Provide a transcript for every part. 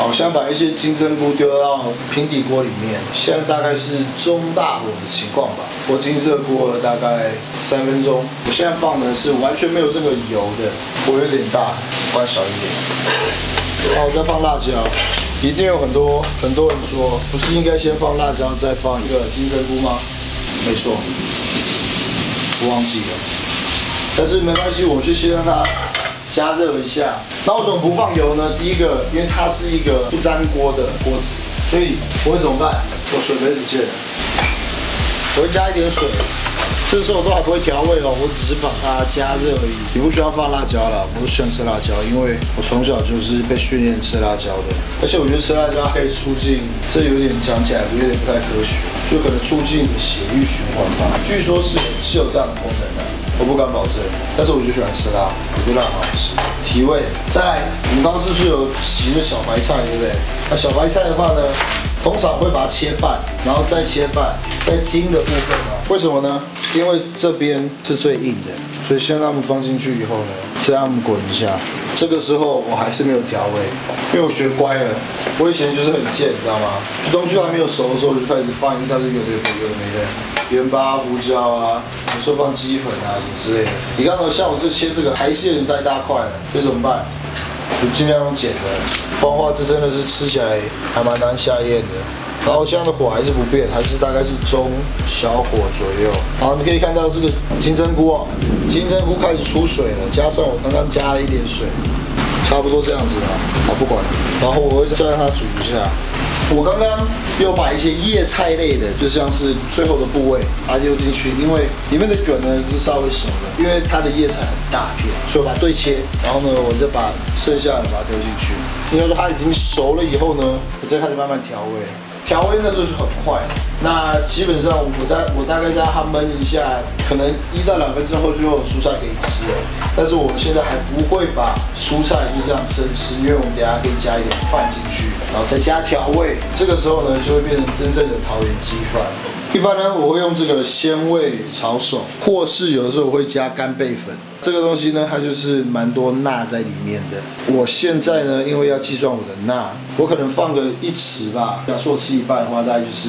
好，现在把一些金针菇丢到平底锅里面，现在大概是中大火的情况吧。我已经热锅了大概3分钟，我现在放的是完全没有这个油的，火有点大，关小一点。好，我再放辣椒。一定有很多人说，不是应该先放辣椒再放一个金针菇吗？没错，我忘记了。但是没关系，我就先让它加热一下。那为什么不放油呢？第一个，因为它是一个不粘锅的锅子，所以我会怎么办？我水杯不见了，我会加一点水。这时候我都还不会调味哦，我只是把它加热而已。你不需要放辣椒啦，我不喜欢吃辣椒，因为我从小就是被训练吃辣椒的。而且我觉得吃辣椒可以促进，这有点讲起来有点不太科学，就可能促进你的血液循环吧。据说是有这样的功能的，我不敢保证，但是我就喜欢吃辣，我觉得辣很好吃，提味。再来，我们刚刚是不是有洗的小白菜，对不对？那小白菜的话呢？通常会把它切半，然后再切半，在筋的部分啊，为什么呢？因为这边是最硬的，所以先让它们放进去以后呢，再让它们滚一下。这个时候我还是没有调味，因为我学乖了。我以前就是很贱，你知道吗？就东西还没有熟的时候，我就开始放一大堆有的没的，盐巴、胡椒啊，有时候放鸡粉啊什么之类的。你看到像我这切这个还是有点太大块了，所以怎么办？就尽量用剪的，不然的话这真的是吃起来还蛮难下咽的。然后现在的火还是不变，还是大概是中小火左右。好，你可以看到这个金针菇哦，金针菇开始出水了，加上我刚刚加了一点水，差不多这样子啦。好，不管了，然后我会再让它煮一下。我刚刚又把一些叶菜类的，就像是最后的部位，把它丢进去，因为里面的梗呢是稍微熟了，因为它的叶菜很大片，所以我把它对切，然后呢，我再把剩下的把它丢进去。应该说它已经熟了以后呢，我再开始慢慢调味。调味呢就是很快，那基本上我大概让它焖一下，可能1到2分钟后就有蔬菜可以吃了。但是我们现在还不会把蔬菜就这样生吃，因为我们等下可以加一点饭进去，然后再加调味。这个时候呢就会变成真正的桃园鸡饭。一般呢我会用这个鲜味炒手，或是有的时候我会加干贝粉。这个东西呢，它就是蛮多钠在里面的。我现在呢，因为要计算我的钠，我可能放个1匙吧。假设我吃一半的话，大概就是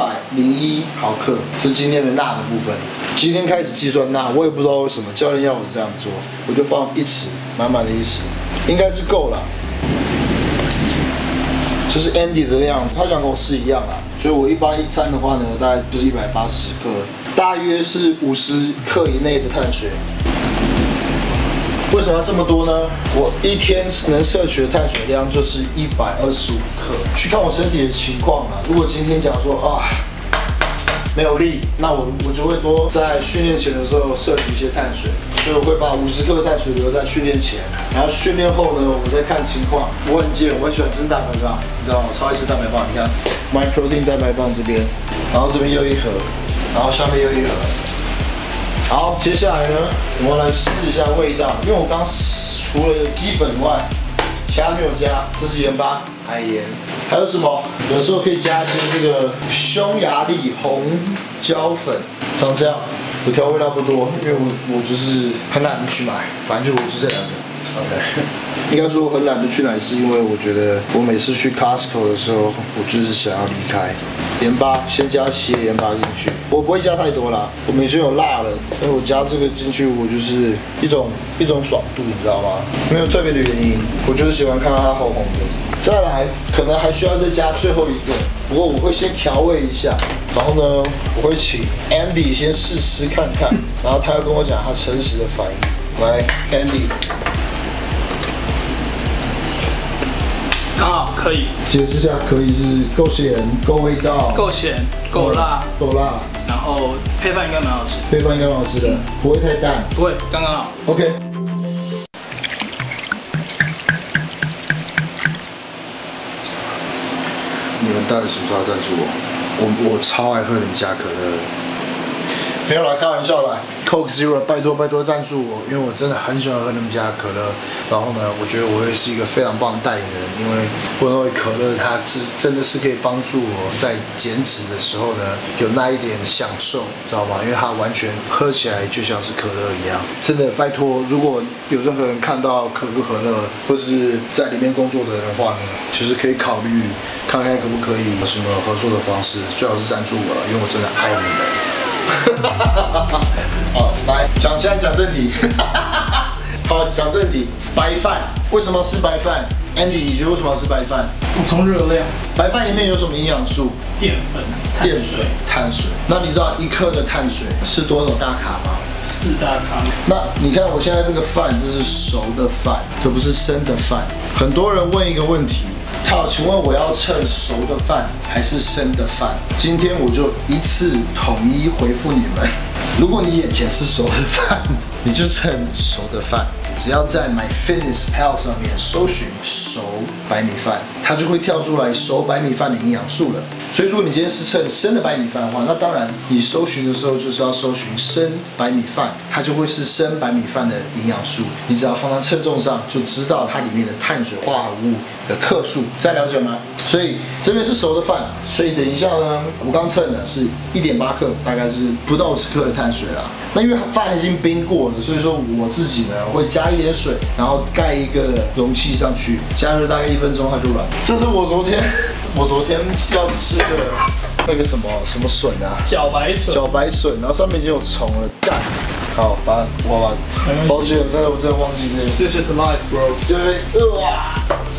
101毫克，是今天的钠的部分。今天开始计算钠，我也不知道为什么教练要我这样做，我就放1匙，满满的1匙，应该是够了。这是 Andy 的量，他想跟我吃一样啊，所以我一般一餐的话呢，大概就是180克，大约是50克以内的碳水。为什么要这么多呢？我一天能摄取的碳水量就是125克。去看我身体的情况啊，如果今天假如说没有力，那我就会多在训练前的时候摄取一些碳水，所以我会把50克的碳水留在训练前，然后训练后呢，我再看情况。我很贱，我很喜欢吃蛋白棒，你知道吗？我超爱吃蛋白棒。你看 ，My Protein 蛋白棒这边，然后这边又一盒，然后下面又一盒。好，接下来呢，我们来试一下味道，因为我刚除了鸡粉以外，其他没有加，这是盐巴、海盐，还有什么？有时候可以加一些这个匈牙利红椒粉，长这样。我调味料不多，因为我就是很懒得去买，反正就我就这2个。OK， 应该说很懒得去买，是因为我觉得我每次去 Costco 的时候，我就是想要离开。盐巴先加些盐巴进去，我不会加太多啦，我们已经有辣了，所以我加这个进去，我就是一种爽度，你知道吗？没有特别的原因，我就是喜欢看到它红红的。再来，可能还需要再加最后一个，不过我会先调味一下，然后呢，我会请 Andy 先试吃看看，然后他要跟我讲他诚实的反应。来 ，Andy。 刚好可以， 解释一下，可以是够咸、够味道、 够咸、够辣、 够辣， 然后配饭应该蛮好吃， 配饭应该蛮好吃的，不会太淡， 不会，刚刚好。 OK。你们带什么时候赞助我？我超爱喝你们家可乐的。没有啦，开玩笑啦。 Coke Zero， 拜托赞助我，因为我真的很喜欢喝他们家的可乐。然后呢，我觉得我会是一个非常棒的代言人，因为我认为可乐它真的是可以帮助我在减脂的时候呢，有那一点享受，知道吗？因为它完全喝起来就像是可乐一样。真的拜托，如果有任何人看到可口可乐或是在里面工作的人的话呢，就是可以考虑看看可不可以有什么合作的方式，最好是赞助我了，因为我真的爱你们。好，来现在讲正题。好，讲正题，白饭为什么要吃白饭 ？Andy， 你觉得为什么要吃白饭？ 补充热量。 白饭里面有什么营养素？ 淀粉、 碳水。那你知道1克的碳水是多少大卡吗 ？4大卡。 那你看我现在这个饭，这是熟的饭，这不是生的饭。很多人问一个问题。好，请问我要称熟的饭还是生的饭？今天我就一次统一回复你们。如果你眼前是熟的饭，你就称熟的饭。只要在 MyFitnessPal 上面搜寻熟白米饭，它就会跳出来熟白米饭的营养素了。所以如果你今天是称生的白米饭的话，那当然你搜寻的时候就是要搜寻生白米饭，它就会是生白米饭的营养素。你只要放到称重上，就知道它里面的碳水化合物的克数。再了解吗？所以这边是熟的饭，所以等一下呢，我刚称的是1.8克，大概是不到50克的碳水啦。那因为饭已经冰过了，所以说我自己呢会加一点水，然后盖一个容器上去，加热大概1分钟它就软。这是我昨天要吃的那个什么笋啊， 茭白笋， 然后上面已经有虫了，干。好，我把，抱歉，我真的忘记这件事。 This is life, bro。 对，哇。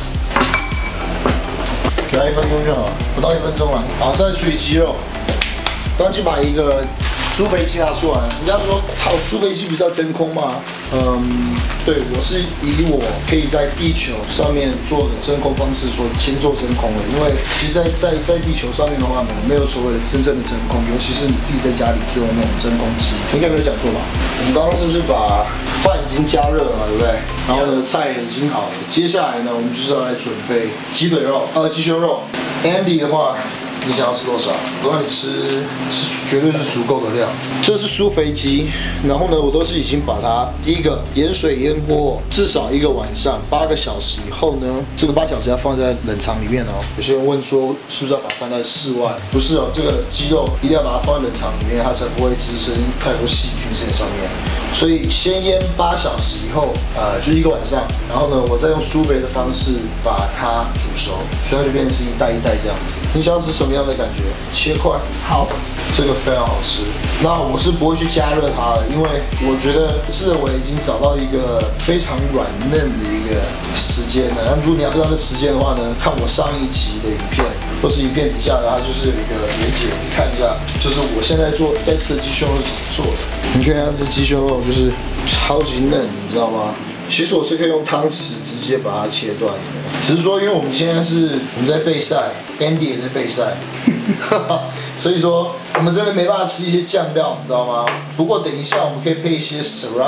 给它1分钟就好，不到1分钟了。好，再处理鸡肉。刚去把一个酥肥鸡拿出来，人家说好酥肥鸡不是要真空吗？对，我是以我可以在地球上面做的真空方式说先做真空的，因为其实在地球上面的话呢，没有所谓的真正的真空，尤其是你自己在家里做的那种真空机，应该没有讲错吧？我们刚刚是不是把饭已经加热了嘛，对不对？然后呢，菜也已经好了，接下来呢，我们就是要来准备鸡腿肉，鸡胸肉。Andy 的话。你想要吃多少？我让你吃，绝对是足够的量。这是酥肥鸡，然后呢，我都是已经把它第一个盐水腌过，至少1个晚上，8个小时以后呢，这个8小时要放在冷藏里面哦。有些人问说，是不是要把它放在室外？不是哦，这个鸡肉一定要把它放在冷藏里面，它才不会滋生太多细菌在上面。所以先腌8小时以后，就1个晚上，然后呢，我再用酥肥的方式把它煮熟，所以它就变成是一袋一袋这样子。你想要吃什么样的感觉？切块。好，这个非常好吃。那我是不会去加热它的，因为我觉得是我已经找到一个非常软嫩的一个时间了。那如果你要知道这时间的话呢，看我上一集的影片，或是影片底下的它就是有一个连结，你看一下，就是我现在在吃的鸡胸肉是怎么做的。你看一下这鸡胸肉就是超级嫩，你知道吗？其实我是可以用汤匙直接把它切断的，只是说因为我们现在是我们在备赛 ，Andy 也在备赛，所以说我们真的没办法吃一些酱料，你知道吗？不过等一下我们可以配一些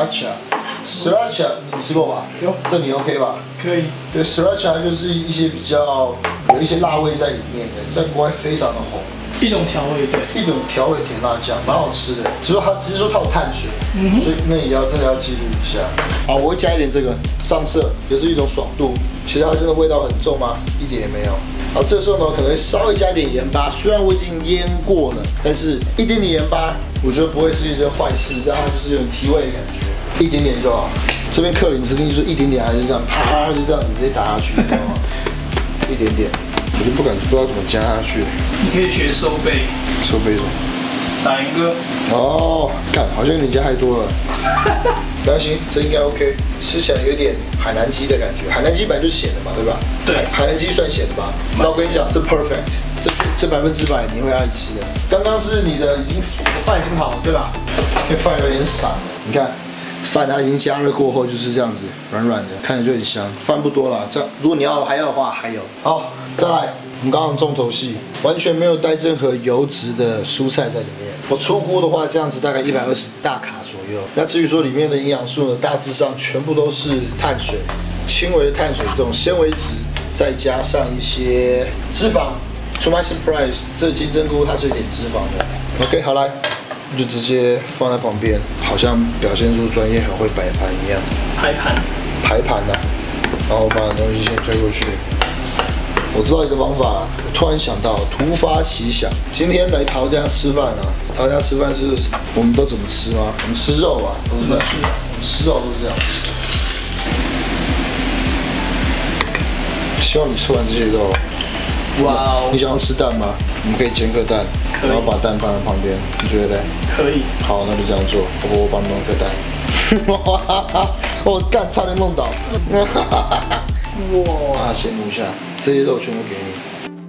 sriracha， 你吃过吧？ 有， 这你 OK 吧？ 可以。 对 ，sriracha 就是一些比较有一些辣味在里面的，在国外非常的红。 一种调味，对， 一种调味甜辣酱，蛮好吃的。只是说它有碳水，所以那也要真的要记录一下。好，我会加一点这个上色，也是一种爽度。其实它真的味道很重吗？一点也没有。好，这时候呢，可能会稍微加一点盐巴。虽然我已经腌过了，但是一点点盐巴，我觉得不会是一件坏事，让它就是有点提味的感觉，一点点就好。这边克林指定就是一点点，还是这样，啪就这样子直接打下去，你知道吗？一点点。我就不知道怎么加下去。 你可以学收贝。 收贝什么？ 撒盐哥。 哦，看好像你加太多了。没关系，这应该 OK。吃起来有点海南鸡的感觉，海南鸡本来就是咸的嘛，对吧？ 对。 海南鸡算咸的吧？那我跟你讲，这 perfect， 这100%你会爱吃的。刚刚是你的饭已经好了，对吧？因为饭有点散了，你看。饭它已经加热过后就是这样子，软软的，看着就很香。饭不多啦，这样如果你还要的话还有。好，再来，我们刚刚重头戏，完全没有带任何油脂的蔬菜在里面。我粗估的话，这样子大概120大卡左右。那至于说里面的营养素呢，大致上全部都是碳水，轻微的碳水这种纤维质，再加上一些脂肪。To my surprise，这金针菇它是有点脂肪的。OK， 好来。 就直接放在旁边，好像表现出专业很会摆盘一样。排盘呐、然后把东西先推过去。我知道一个方法，突然想到，突发奇想，今天来陶家吃饭啊。陶家吃饭是我们都怎么吃吗？我们吃肉啊，都是这样。我们吃肉都是这样吃。希望你吃完这些肉， 哇哦！ 你想要吃蛋吗？我们可以煎个蛋，然后把蛋放在旁边，你觉得嘞？ 可以。 好，那就这样做。我帮你弄颗蛋。我干，差点弄倒。哇！羡慕一下，这些肉全部给你。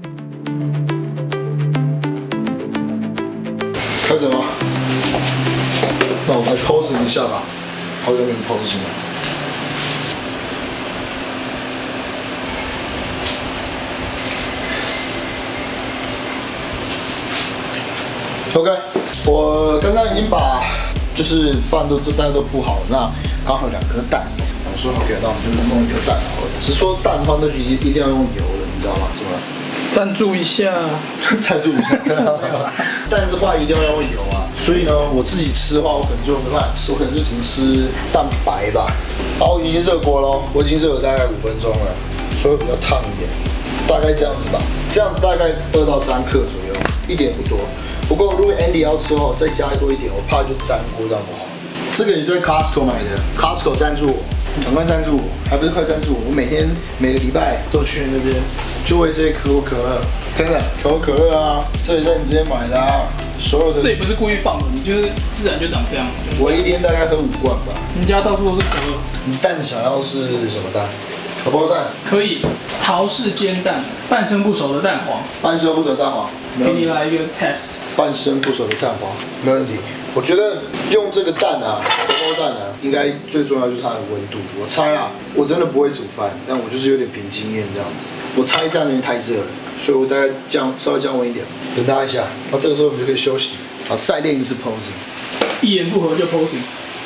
开始吗？那我来 pose 一下吧，好久没 pose 了。OK， 我刚刚已经把就是饭大家都铺好了，那刚好有2颗蛋，我说 OK， 那我们就弄1颗蛋好了。只是说蛋的话，那就一定要用油的，你知道吗？怎么？ 赞助一下， 赞助一下，真的没有。蛋的话一定要用油啊，所以呢，我自己吃的话，我可能就没办法吃，我可能就只能吃蛋白吧。好，已经热锅了，我已经热了大概5分钟了，所以比较烫一点，大概这样子吧。这样子大概2到3克左右，一点不多。不过如果 Andy 要吃哦，再加多一点，我怕就粘锅这样不好。这个也是在 Costco 买的 ，Costco 赞助我，赶快赞助我，还不是快赞助我，我每个礼拜都去那边，就为这些可口可乐，真的可口可乐啊，这也在你这边买的啊，所有的。 这也不是故意放的，你就是自然就长这样。 我一天大概喝5罐吧。 你家到处都是可乐。 你蛋想要是什么蛋？荷包蛋。可以，陶氏煎蛋，半生不熟的蛋黄。 半生不熟的蛋黄。 给你来一个 test。 半生不熟的蛋黄，没问题。我觉得用这个蛋啊，荷包蛋啊，应该最重要就是它的温度。我猜啦，我真的不会煮饭，但我就是有点凭经验这样子。我猜这样有点太热了，所以我大概稍微降温一点，等它一下。那这个时候我们就可以休息，好，再练一次 posing。 一言不合就 posing。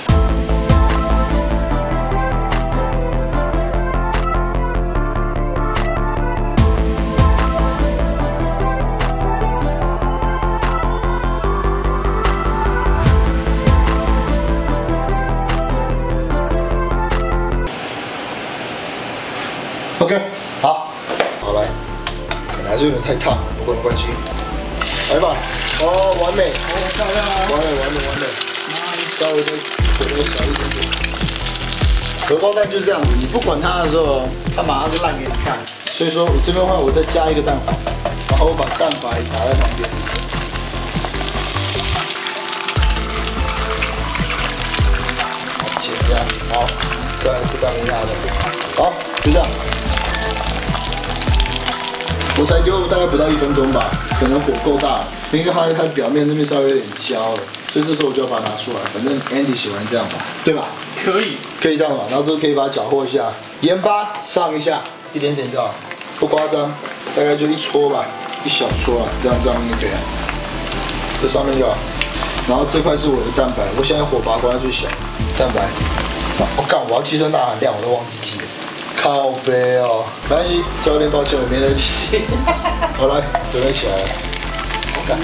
OK， 好，来，可能还是有点太烫，不过没关系，来吧，哦，完美， 漂亮啊， 完美，稍微的火候小一点点。荷包蛋就是这样子，你不管它的时候，它马上就烂给你看。所以说我这边的话，我再加一个蛋黄，然后我把蛋白打在旁边。简单，好，再来是蛋黄压的，好，就这样。我才丢大概不到1分钟吧，可能火够大，因为它表面那边稍微有点焦了，所以这时候我就要把它拿出来。反正 Andy 喜欢这样吧，对吧？ 可以这样吧，然后都可以把它搅和一下，盐巴上一下，一点点就好，不夸张，大概就1撮吧，一小撮啊，这样应该可以了。这上面就好，然后这块是我的蛋白，我现在火把它关到最小，蛋白。我干，我要计算大含量，我都忘记记了。靠背哦，没关系，教练抱歉，我没得起。好来，准备起来了。好干。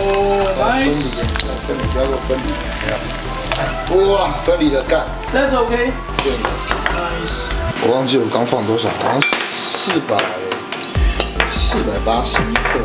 分离，不要给我分离。哇，分离了干。 That's okay。 对。 Nice。 我忘记我刚放多少，好像481克。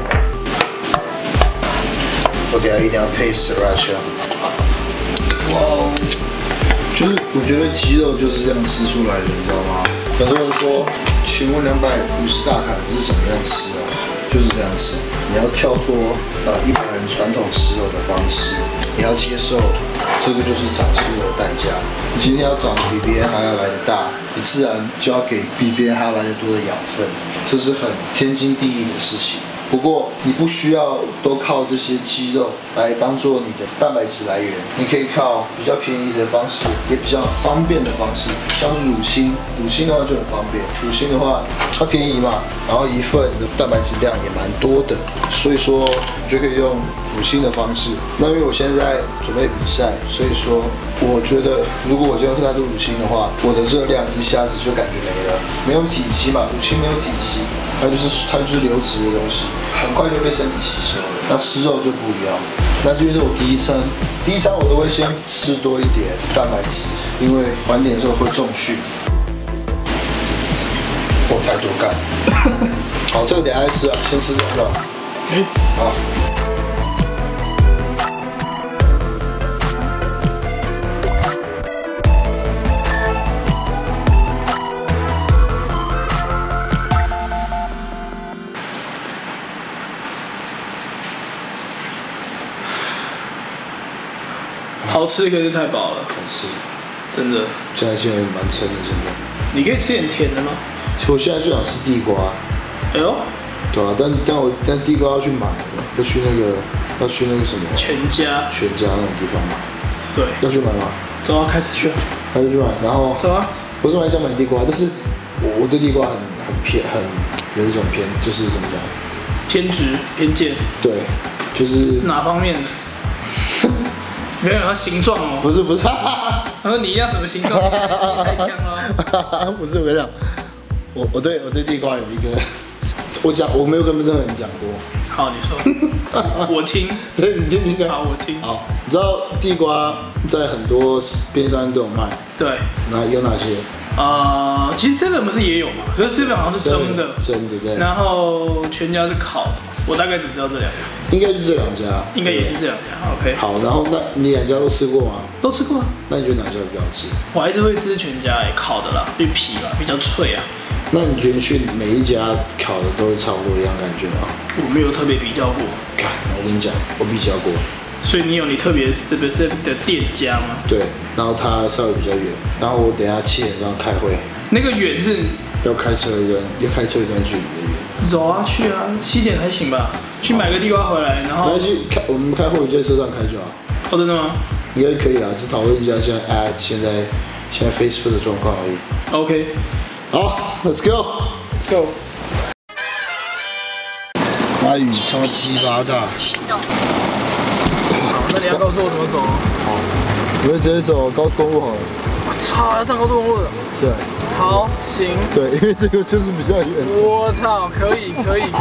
我等下一定要配 Sriracha。哇。就是我觉得鸡肉就是这样吃出来的，你知道吗？很多人说，请问250大卡是怎么样吃啊？就是这样吃。你要跳脱一般人传统吃肉的方式，你要接受这个就是长肌肉的代价。你今天要长得比别人还要来得大，你自然就要给比别人还要来得多的养分，这是很天经地义的事情。不过你不需要都靠这些肌肉来当做你的蛋白质来源，你可以靠比较便宜的方式，也比较方便的方式，像是乳清的话就很方便。乳清的话它便宜嘛，然后一份的蛋白质量也蛮多的，所以说你就可以用乳清的方式。那因为我现在在准备比赛，所以说我觉得如果我今天喝太多乳清的话，我的热量一下子就感觉没了，没有体积嘛，乳清没有体积，它就是流质的东西，很快就被身体吸收了。那吃肉就不一样，那就是我第一餐我都会先吃多一点蛋白质，因为晚点的时候会重训。我太多干。好，这个等一下再吃啊，先吃这个。好。 好吃可是太饱了， 好吃， 真的。 现在蛮撑的，现在。 你可以吃点甜的吗？ 其实我现在最想吃地瓜。 哎呦。 对啊，但地瓜要去买，要去那个什么全家那种地方买。 对。 要去买吗？ 走啊，开始去。 开始去买，然后。 走啊。 我是蛮想买地瓜，但是我对地瓜很有一种就是怎么讲？ 偏执偏见。 对，就是哪方面的？没有，它形状哦。 不是。 他说你要什么形状？你太强了。 不是，我跟你讲，我对地瓜有一个，我没有跟任何人讲过。 好，你说。我听。 对，你听听看。 好，我听。 好，你知道地瓜在很多便商都有卖。对。有哪些？ 其实 7 不是也有嘛？可是7好像是蒸的。 蒸的对。 然后全家是烤的。我大概只知道这两家， 应该就这两家， 应该也是这两家。OK， 好，然后那你两家都吃过吗？ 都吃过啊。 那你觉得哪家比较好吃？ 我还是会吃全家烤的啦，因为皮嘛比较脆啊。 那你觉得去每一家烤的都差不多一样感觉吗？ 我没有特别比较过。 看，我跟你讲，我比较过。 所以你有你特别 specific 的店家吗？ 对，然后它稍微比较远，然后我等一下7点钟开会。 那个远是要开车一段距离的远。 走啊，去啊，7点还行吧。去买个地瓜回来，然后我们开会就在车上开就好。 哦，真的吗？ 应该可以啊，只讨论一下现在 Facebook 的状况而已。 OK， 好 ，Let's go。那雨超鸡巴大。 好，那你要告诉我怎么走？ 好，我会直接走高速公路好了。 我操，要上高速公路了。对。好，行。 对，因为这个就是比较远。 我操，可以。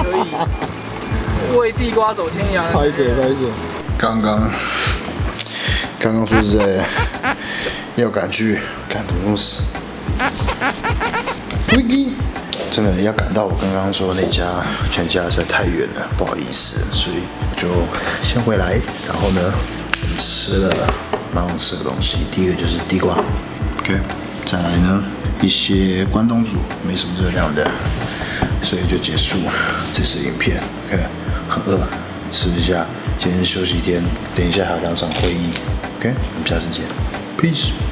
为地瓜走天涯。 拍手。刚刚说实在要赶去赶公司，真的要赶到我刚刚说那家全家实在太远了，不好意思，所以我就先回来。然后呢，吃了蛮好吃的东西，第一个就是地瓜 ，OK， 再来呢一些关东煮，没什么热量的，所以就结束这次影片 ，OK， 很饿，吃一下。今天休息一天，等一下还有2场会议 ，OK， 我们下次见 ，Peace。